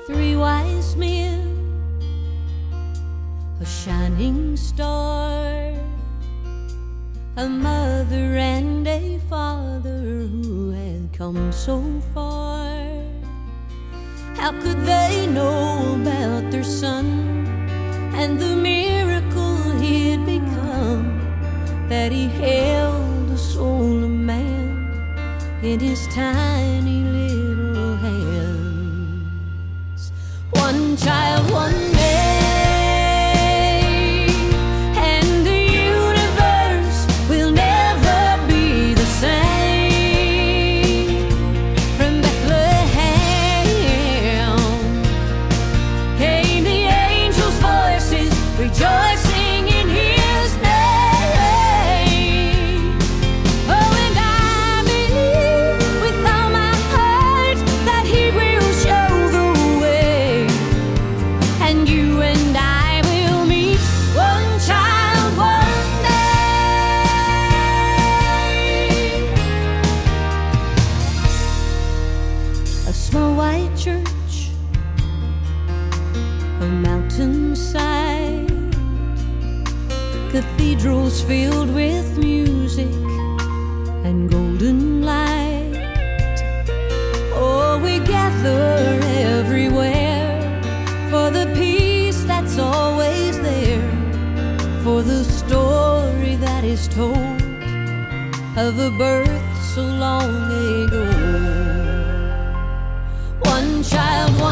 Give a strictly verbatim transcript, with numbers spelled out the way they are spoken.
three wise men, a shining star, a mother and a father who had come so far. How could they know about their son and the miracle he'd become, that he held the soul of man in his tiny little hands? One child, one day, and the universe will never be the same. From Bethlehem came the angels' voices rejoicing in his name. Oh, and I believe with all my heart that he will show the way, and you and I will meet one child one day. A small white church, a mountainside, cathedrals filled with music and golden light. Oh, we gather everywhere for the peace that's always there, for the story that is told of a birth so long ago. One child, one